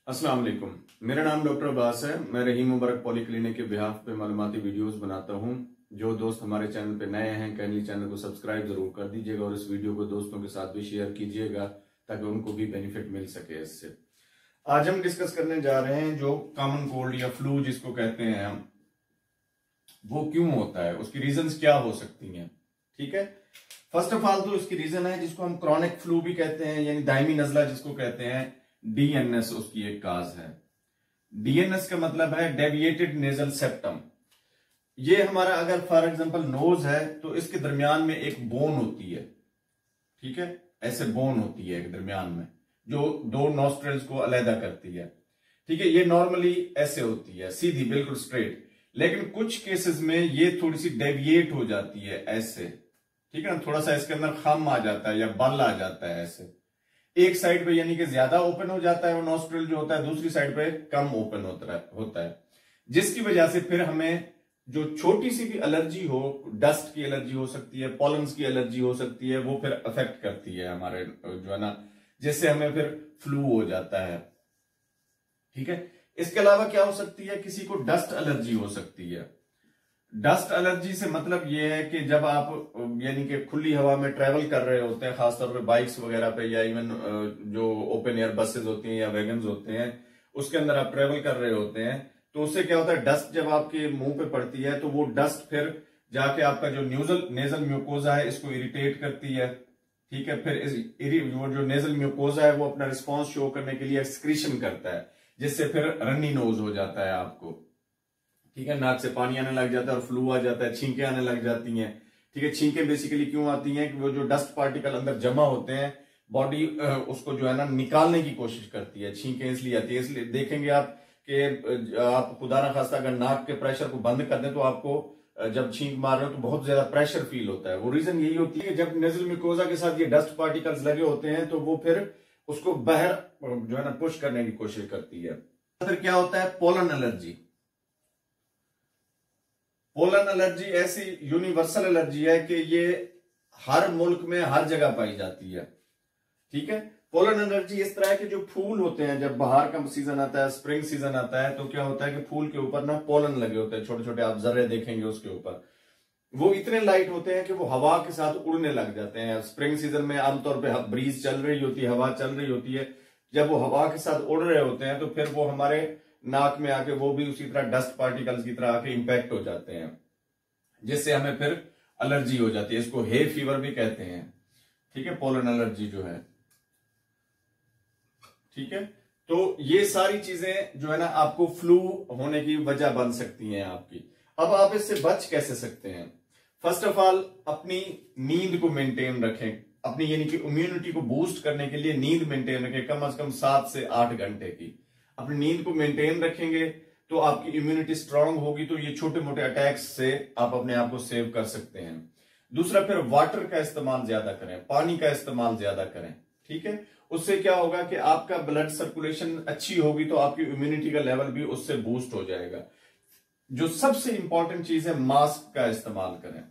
अस्सलाम वालेकुम। मेरा नाम डॉक्टर अब्बास है। मैं रहीम मुबारक पॉली क्लिनिक के बिहाफ पे मालूमाती वीडियोस बनाता हूं। जो दोस्त हमारे चैनल पे नए हैं काइंडली चैनल को सब्सक्राइब जरूर कर दीजिएगा और इस वीडियो को दोस्तों के साथ भी शेयर कीजिएगा ताकि उनको भी बेनिफिट मिल सके इससे। आज हम डिस्कस करने जा रहे हैं जो कॉमन कोल्ड या फ्लू जिसको कहते हैं हम, वो क्यों होता है, उसकी रीजंस क्या हो सकती हैं। ठीक है, फर्स्ट ऑफ ऑल तो इसकी रीजन है जिसको हम क्रॉनिक फ्लू भी कहते हैं, यानी दायमी नजला जिसको कहते हैं। डीएनएस उसकी एक काज है। डीएनएस का मतलब है डेविएटेड नेजल सेप्टम। ये हमारा अगर फॉर एग्जांपल नोज है तो इसके दरमियान में एक बोन होती है। ठीक है, ऐसे बोन होती है एक दरमियान में जो दो नॉस्ट्रल्स को अलहदा करती है। ठीक है, ये नॉर्मली ऐसे होती है, सीधी बिल्कुल स्ट्रेट, लेकिन कुछ केसेस में ये थोड़ी सी डेविएट हो जाती है ऐसे। ठीक है ना, थोड़ा सा इसके अंदर खम आ जाता है या बल आ जाता है ऐसे। एक साइड पे यानी कि ज्यादा ओपन हो जाता है वो नॉस्ट्रल जो होता है, दूसरी साइड पे कम ओपन होता है, जिसकी वजह से फिर हमें जो छोटी सी भी एलर्जी हो, डस्ट की एलर्जी हो सकती है, पॉलन्स की एलर्जी हो सकती है, वो फिर अफेक्ट करती है हमारे जो है ना, जिससे हमें फिर फ्लू हो जाता है। ठीक है, इसके अलावा क्या हो सकती है, किसी को डस्ट एलर्जी हो सकती है। डस्ट एलर्जी से मतलब ये है कि जब आप यानी कि खुली हवा में ट्रेवल कर रहे होते हैं, खासतौर पे बाइक्स वगैरह पे या इवन जो ओपन एयर बसेस होती हैं या वैगन्स होते हैं, उसके अंदर आप ट्रेवल कर रहे होते हैं, तो उससे क्या होता है, डस्ट जब आपके मुंह पे पड़ती है तो वो डस्ट फिर जाके आपका जो नेजल म्यूकोजा है इसको इरिटेट करती है। ठीक है, फिर वो जो नेजल म्यूकोजा है वो अपना रिस्पॉन्स शो करने के लिए एक्सक्रीशन करता है, जिससे फिर रनी नोज हो जाता है आपको। ठीक है, नाक से पानी आने लग जाता है और फ्लू आ जाता है, छींकें आने लग जाती हैं। ठीक है, छींकें बेसिकली क्यों आती हैं कि वो जो डस्ट पार्टिकल अंदर जमा होते हैं, बॉडी उसको जो है ना निकालने की कोशिश करती है। छींकें इसलिए आती है, इसलिए देखेंगे आप कि आप खुदा ना खास्ता अगर नाक के प्रेशर को बंद कर दें तो आपको जब छींक मार रहे हो तो बहुत ज्यादा प्रेशर फील होता है। वो रीजन यही होती है कि जब नेजल म्यूकोजा के साथ ये डस्ट पार्टिकल्स लगे होते हैं तो वो फिर उसको बाहर जो है ना पुश करने की कोशिश करती है। फिर क्या होता है, पोलन एलर्जी। पोलन एलर्जी ऐसी यूनिवर्सल एलर्जी है कि ये हर मुल्क में हर जगह पाई जाती है। ठीक है, पोलन एलर्जी इस तरह है कि जो फूल होते हैं, जब बाहर का सीजन आता है, स्प्रिंग सीजन आता है, तो क्या होता है कि फूल के ऊपर ना पोलन लगे होते हैं, छोटे छोटे आप जर्रे देखेंगे उसके ऊपर। वो इतने लाइट होते हैं कि वो हवा के साथ उड़ने लग जाते हैं। स्प्रिंग सीजन में आमतौर पर ब्रीज चल रही होती है, हवा चल रही होती है, जब वो हवा के साथ उड़ रहे होते हैं तो फिर वो हमारे नाक में आके वो भी उसी तरह डस्ट पार्टिकल्स की तरह आके इंपैक्ट हो जाते हैं, जिससे हमें फिर एलर्जी हो जाती है। इसको हे फीवर भी कहते हैं। ठीक है, पोलन एलर्जी जो है। ठीक है, तो ये सारी चीजें जो है ना आपको फ्लू होने की वजह बन सकती हैं आपकी। अब आप इससे बच कैसे सकते हैं? फर्स्ट ऑफ ऑल अपनी नींद को मेंटेन रखें। अपनी यानी कि इम्यूनिटी को बूस्ट करने के लिए नींद मेंटेन रखें, कम से कम 7 से 8 घंटे की। अपनी नींद को मेंटेन रखेंगे तो आपकी इम्यूनिटी स्ट्रांग होगी, तो ये छोटे मोटे अटैक्स से आप अपने आप को सेव कर सकते हैं। दूसरा, फिर वाटर का इस्तेमाल ज्यादा करें, पानी का इस्तेमाल ज्यादा करें। ठीक है, उससे क्या होगा कि आपका ब्लड सर्कुलेशन अच्छी होगी तो आपकी इम्यूनिटी का लेवल भी उससे बूस्ट हो जाएगा। जो सबसे इंपॉर्टेंट चीज है, मास्क का इस्तेमाल करें।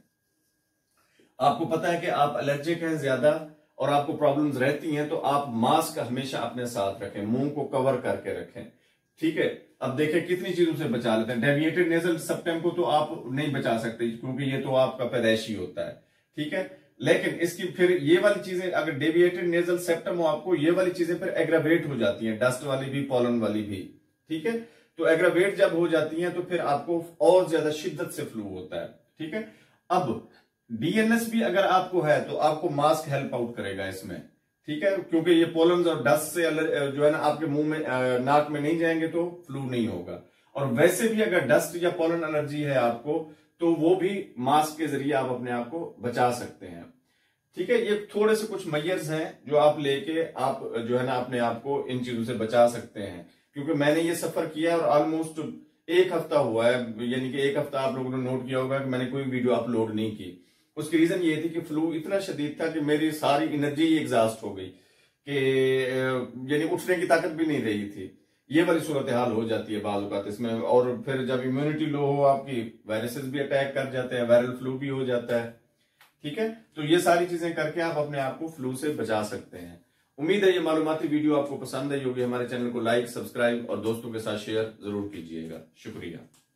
आपको पता है कि आप एलर्जिक हैं ज्यादा और आपको प्रॉब्लम्स रहती हैं, तो आप मास्क हमेशा अपने साथ रखें, मुंह को कवर करके रखें। ठीक है, अब देखें कितनी चीजों से बचा लेते हैं। डेविएटेड नेजल सेप्टम को तो आप नहीं बचा सकते क्योंकि ये तो आपका पैदाइशी होता है। ठीक है, लेकिन इसकी फिर ये वाली चीजें, अगर डेविएटेड नेजल सेप्टम हो आपको, ये वाली चीजें फिर एग्रावेट हो जाती हैं, डस्ट वाली भी, पॉलन वाली भी। ठीक है, तो एग्रावेट जब हो जाती हैं तो फिर आपको और ज्यादा शिद्दत से फ्लू होता है। ठीक है, अब डीएनएस भी अगर आपको है तो आपको मास्क हेल्प आउट करेगा इसमें। ठीक है, क्योंकि ये पोलन्स और डस्ट से जो है ना आपके मुंह में, नाक में नहीं जाएंगे तो फ्लू नहीं होगा। और वैसे भी अगर डस्ट या पोलन एलर्जी है आपको तो वो भी मास्क के जरिए आप अपने आप को बचा सकते हैं। ठीक है, ये थोड़े से कुछ मेजर्स हैं जो आप लेके आप जो है ना अपने आप को इन चीजों से बचा सकते हैं। क्योंकि मैंने ये सफर किया और ऑलमोस्ट 1 हफ्ता हुआ है, यानी कि 1 हफ्ता आप लोगों ने नोट किया होगा कि मैंने कोई वीडियो अपलोड नहीं की। उसकी रीजन ये थी कि फ्लू इतना शदीद था कि मेरी सारी एनर्जी एग्जॉस्ट हो गई कि यानी उठने की ताकत भी नहीं रही थी। ये वाली सूरत हाल हो जाती है बाल औकात इसमें। और फिर जब इम्यूनिटी लो हो आपकी, वायरसेस भी अटैक कर जाते हैं, वायरल फ्लू भी हो जाता है। ठीक है, तो ये सारी चीजें करके आप अपने आप को फ्लू से बचा सकते हैं। उम्मीद है ये मालूमाती वीडियो आपको पसंद आई होगी। हमारे चैनल को लाइक, सब्सक्राइब और दोस्तों के साथ शेयर जरूर कीजिएगा। शुक्रिया।